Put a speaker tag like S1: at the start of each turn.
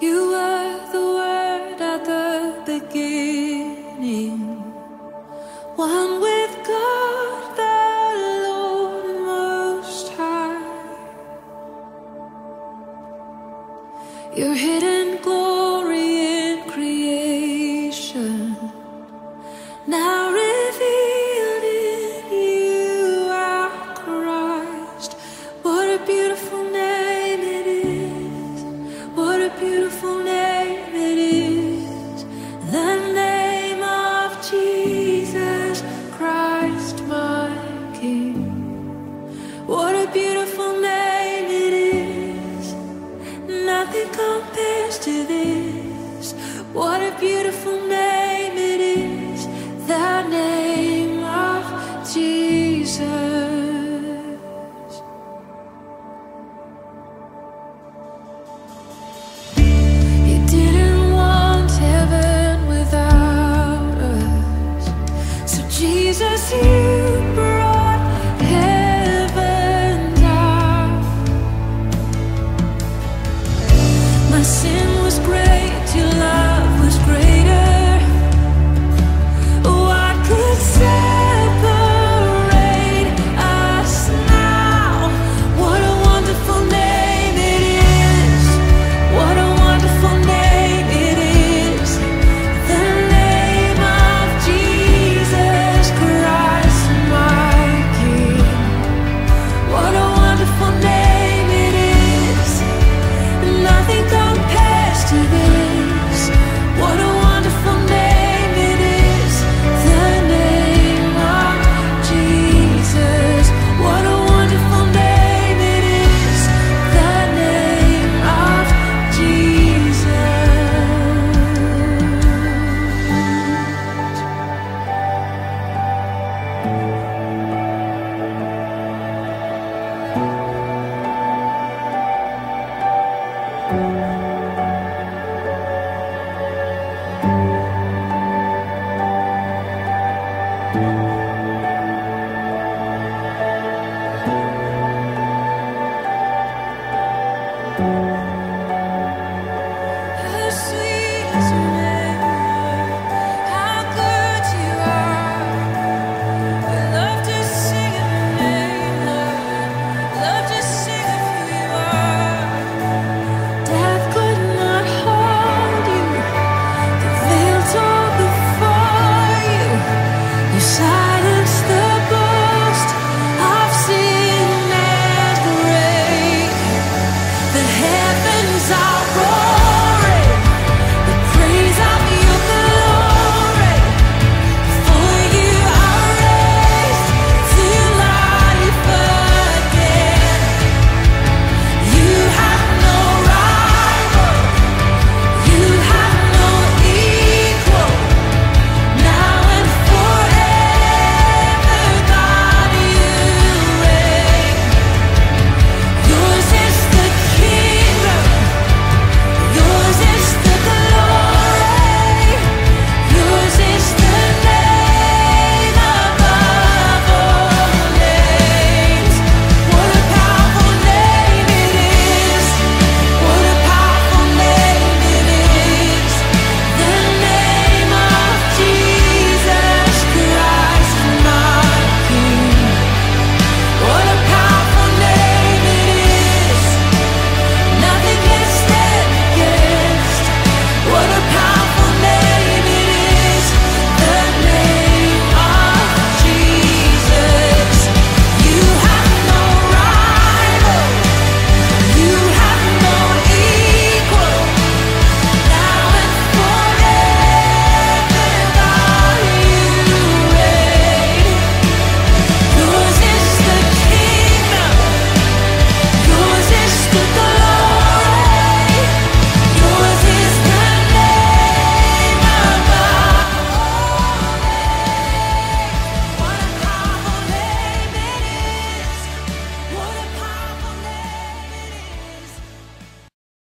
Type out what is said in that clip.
S1: You were the Word at the beginning, one with God the Lord Most High. Your hidden glory in creation, now revealed in you, our Christ. What a beautiful name it is. What a beautiful name it is. The name of Jesus Christ, my King. What a beautiful name it is. Nothing compares to this. What a beautiful name it is. The name of Jesus. You didn't want heaven without us, so Jesus, you